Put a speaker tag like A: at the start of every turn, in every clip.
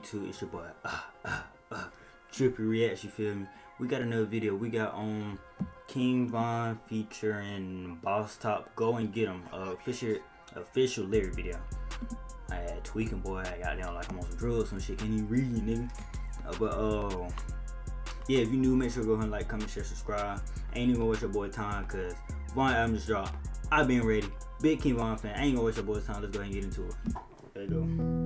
A: YouTube? It's your boy Trippy Reacts, you feel me? We got another video. We got on King Von featuring Boss Top. Go and get him. Official lyric video. I had tweaking, boy. I got down like I'm on some drugs, some shit. Can't even read, nigga. Yeah, if you new, make sure to go ahead and like, comment, share, subscribe. Ain't even gonna waste your boy time, cause Von album just dropped. I been ready. Big King Von fan. I ain't gonna waste your boy's time. Let's go ahead and get into it. There you go.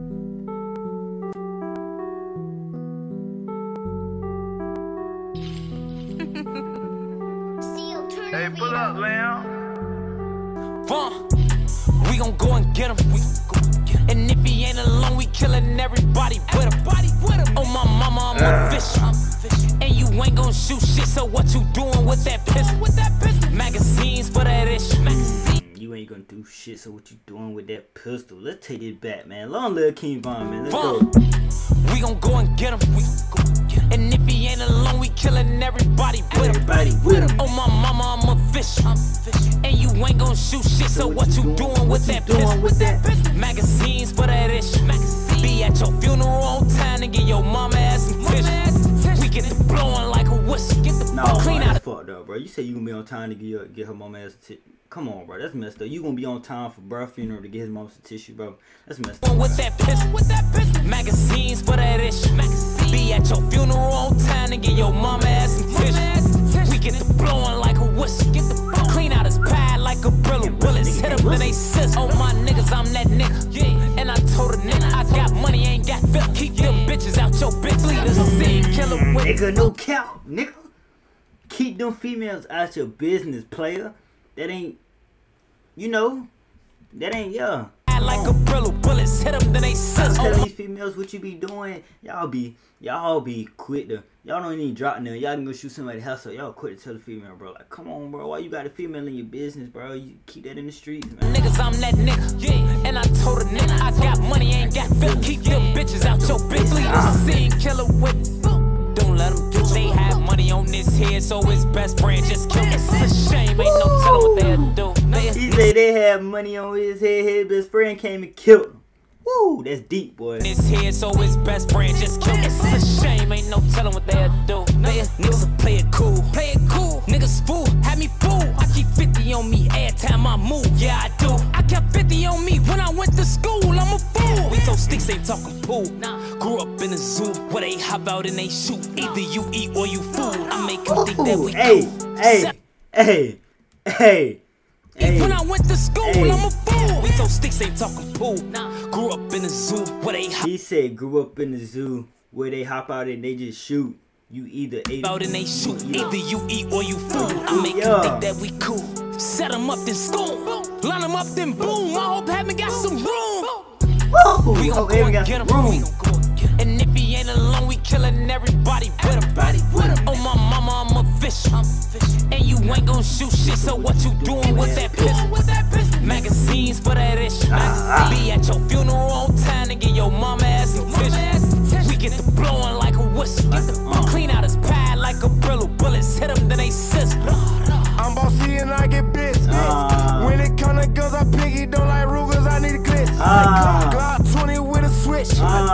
B: Hey, pull up, Lamb.
C: Von, we gon' go and get him. And if he ain't alone, we killin' everybody with him. Oh my mama, I'm official. And you ain't gon' shoot shit, so what you doing with that pistol? Magazines for that issue.
A: You ain't gonna do shit, so what you doing with that pistol? Let's take it back, man. Long live King Von, man. Let's go.
C: We gon' go and get him. And if he ain't alone, we killin' everybody with him. Oh my mama, I'm official. And you ain't gon' shoot shit, so what you doing with that pistol? Magazines for that issue. Be at your funeral on time and get your mama ass some tissue. We get the blowing like a whistle.
A: Nah, clean out. That's fucked up, bro. You say you gonna be on time to get her mama ass a tissue. Come on, bro. That's messed up. You gonna be on time for bro funeral to get his mama some tissue, bro. That's messed up.
C: With that pistol, magazines for that issue. Be at your funeral on time and get your mama ass some tissue. We get the blowing like a whistle. Clean out his pad like a Brillo. Bullets hit him, then they sizzle. Oh my niggas, I'm that nigga. And I told a nigga I got money, ain't got filth. Keep them bitches out your bitch. Lead a scene killer with
A: nigga, no cap, nigga. Keep them females out your business, player. That ain't, you know, that ain't, yeah.
C: Like a Brillo, bullets hit them, then they sizzle.
A: Tell these females what you be doing. Y'all be quick to, y'all don't even drop them. Y'all can go shoot somebody's house, so y'all quick to tell the female, bro. Like, come on, bro. Why you got a female in your business, bro? You keep that in the streets, man.
C: Niggas, I'm that nigga. And I told a nigga I got money, ain't got filth. Keep them bitches out your bitch. Lead a scene killer with. Don't let them get. They have money on this head, so his best friend just killed. It's a shame, ain't no telling what they'll do.
A: He say they have money on his head, his best friend came and killed him. Woo, that's deep, boy.
C: His head, so his best friend just killed him. It's a shame, ain't no telling what they'll do. Niggas play it cool. Niggas fool, had me fool. I keep 50 on me every time I move. Yeah, I do. I kept 50 on me when I went to school. I'm a fool. We throw sticks, ain't talking pool. Grew up in a zoo where they hop out and they shoot. Either you eat or you fool. I make them think that we cool.
A: Hey.
C: When I went to school, I'm a fool. We throw sticks, ain't talking pool. Grew up in a zoo where they hop.
A: He said grew up in the zoo where they hop out and they just shoot. You either ate
C: out and they shoot. Either you eat or you fool. I make them think that we cool. Set them up, then school. Line them up, then boom. I hope heaven got some room. We gon' go and get him. And if he ain't alone, we killin' everybody with him. Oh my mama, I'm official. And you ain't gon' shoot shit, so what you doing with that pistol? Magazines for that issue. Be at your funeral on time and get your mama ass some tissue. We get the blowing like a whistle. Clean out his pad like a Brillo. Bullets hit him, then they sizzle.
B: I'm bossy and I get business. When it come to guns, I piggy. Don't like Rugers, I need a glitz. Glock 20 with a switch.
A: Hold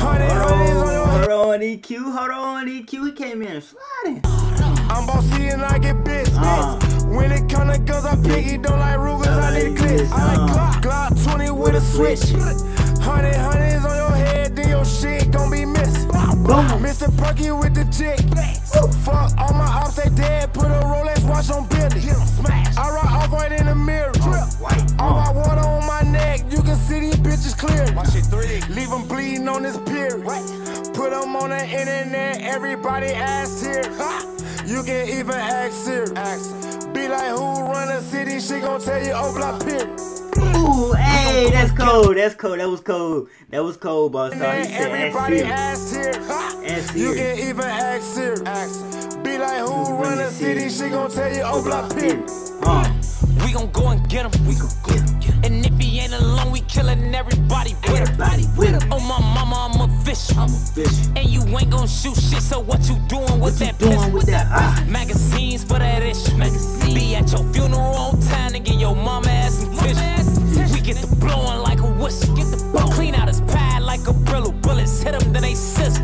A: on, EQ. He came in sliding.
B: I'm bossy and I get business. When it come to guns, I piggy. Don't like Rugers, I need a glitz. I like Glock 20 with a switch. Hundreds on your head, then your shit gon' be missing. Mr. Perky with the chick. Fuck all my ops, they dead. Put a Rolex watch on Billy. I rock off white in the mirror. All my water on my neck, you can see these bitches clear. Leave them bleeding on this pier. Put them on the internet, everybody ass here. You can even ask Siri. Be like, who run the city? She gon' tell you, oh, block pier.
A: Ooh, hey, that's cold. That was cold, boss. He said,
B: everybody ass here. You can even ask Siri. Be like, who run the city? She gon' tell you, oh, block pier.
C: We gon' go and get him. And if he ain't alone, we killin' everybody with him. Oh my mama, I'm official. And you ain't gon' shoot shit, so what you doing with that pistol? Magazines for that issue. Be at your funeral on time and get your mama ass some tissue. We get the blowing like a whistle. Clean out his pad like like a Brillo. Bullets hit them, then they sizzle.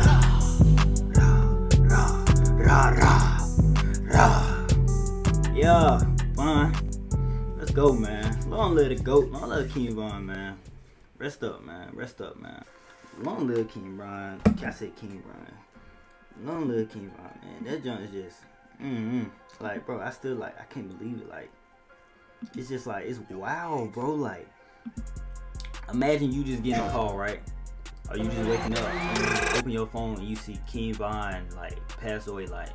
A: Yeah, Von. Let's go, man. Long live the GOAT. Long live King Von, man. Rest up, man. Rest up, man. Long live King Von. I said King Von. Long live King Von, man. That junk is just, like, bro, I still, like, I can't believe it. Like, it's just, like, it's wild, bro. Like, imagine you just getting a call, right? Or you just waking up and you just open your phone and you see King Von, like, pass away, like,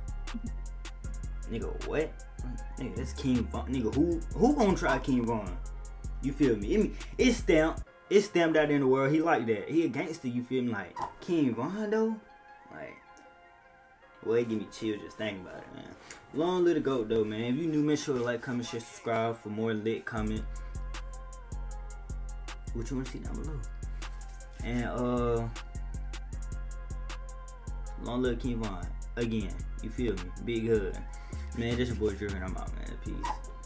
A: nigga, what? Nigga, that's King Von. Nigga, who gonna try King Von? You feel me? I mean, it's stamped out in the world. He like that. He a gangster, you feel me? Like, King Von, though? Like, well, it give me chills just thinking about it, man. Long live the GOAT, though, man. If you new, make sure to like, comment, share, subscribe for more lit comment. What you want to see down below. And, long live King Von. Again, you feel me? Big hug. Man, this your boy Driven. I'm out, man. Peace.